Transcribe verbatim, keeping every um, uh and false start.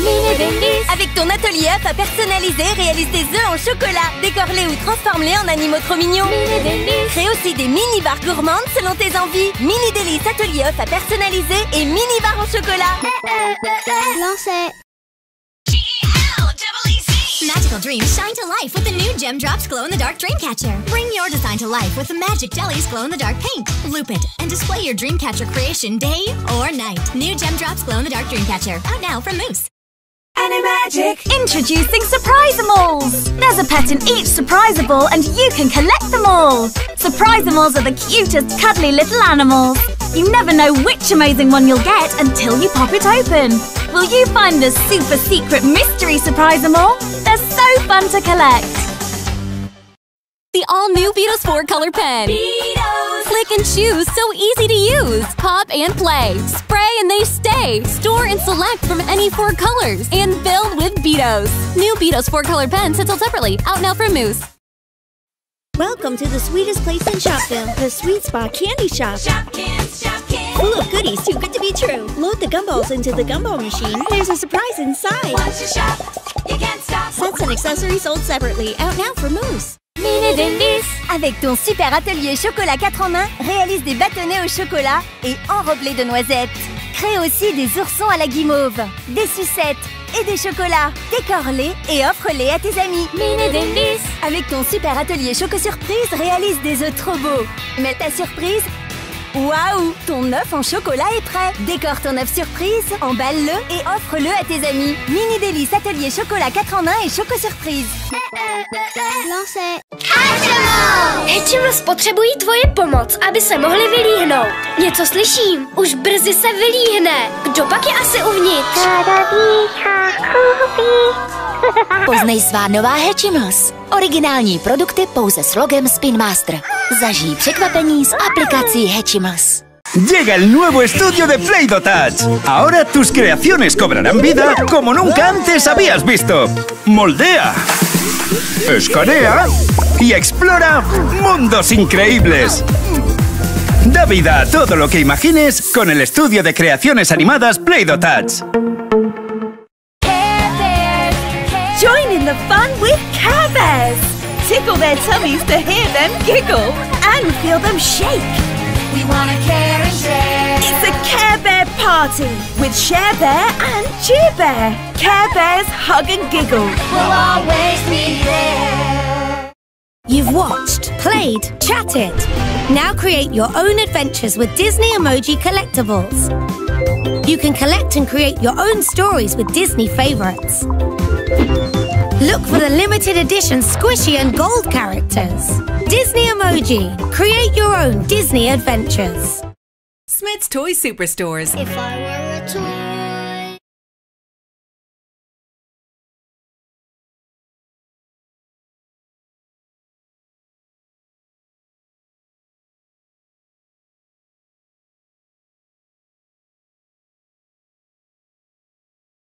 Mini Dennis. Avec ton atelier Up à personnaliser, réalise des œufs en chocolat. Décore-les ou transforme-les en animaux trop mignons. Mini Dennis. Crée aussi des mini-bars gourmandes selon tes envies. Mini Délice atelier Up à personnaliser et mini-bars en chocolat. Lancez. Magical dreams shine to life with the new Gem Drops glow-in-the-dark Dreamcatcher. Bring your design to life with the Magic Jellies glow-in-the-dark paint. Loop it and display your Dreamcatcher creation day or night. New Gem Drops glow-in-the-dark Dreamcatcher. Out now from Moose. Animagic! Introducing Surprise-a-Malls! There's a pet in each Surprise-a-Ball and you can collect them all! Surprise-a-Malls are the cutest, cuddly little animals. You never know which amazing one you'll get until you pop it open. Will you find the super secret mystery Surprise-a-Mall? They're so fun to collect! The all-new Beatos four color pen. Beatos! Click and choose, so easy to use. Pop and play. Spray and they stay. Store and select from any four colors. And build with Beatos. New Beatos four color pen settled separately. Out now from Moose. Welcome to the sweetest place in Shopville, the Sweet Spot Candy Shop. Shopkins, Shopkins. Full of goodies too good to be true. Load the gumballs into the gumball machine. There's a surprise inside. Once you shop, you can't stop. Sets and accessories sold separately. Out now for Moose. Mini Dennis. Avec ton super atelier chocolat quatre en un, réalise des bâtonnets au chocolat et enrobe-les de noisettes. Crée aussi des oursons à la guimauve, des sucettes et des chocolats. Décore-les et offre-les à tes amis. Mini Dennis. Avec ton super atelier Choco Surprise, réalise des œufs trop beaux. Mets ta surprise. Waouh! Ton œuf en chocolat est prêt! Décore ton œuf surprise, emballe-le et offre-le à tes amis. Mini Délice atelier chocolat quatre en un et Choco Surprise. Lancez. Hatchimals potřebují tvoje pomoc, aby se mohli vylíhnout. Něco slyším, už brzy se vylíhne. Kdo pak je asi uvnitř? Poznej svá nová Hatchimals. Originální produkty pouze s logem Spin Master. Zažij překvapení s aplikací Hatchimals. Llega el nuevo estudio de Play-Doh-Touch. Ahora tus creaciones cobrarán vida como nunca antes habías visto. Moldea, escanea y explora mundos increíbles. Da vida a todo lo que imagines con el estudio de creaciones animadas Play-Doh-Touch. Join in the fun with Care Bears! Tickle their tummies to hear them giggle and feel them shake. We wanna care and share. It's a Care Bear party with Share Bear and Cheer Bear. Care Bears hug and giggle. We'll always be there. You've watched, played, chatted. Now create your own adventures with Disney Emoji Collectibles. You can collect and create your own stories with Disney favorites. Look for the limited edition squishy and gold characters. Disney Emoji. Create your own Disney adventures. Smith's Toy Superstores. If I were a toy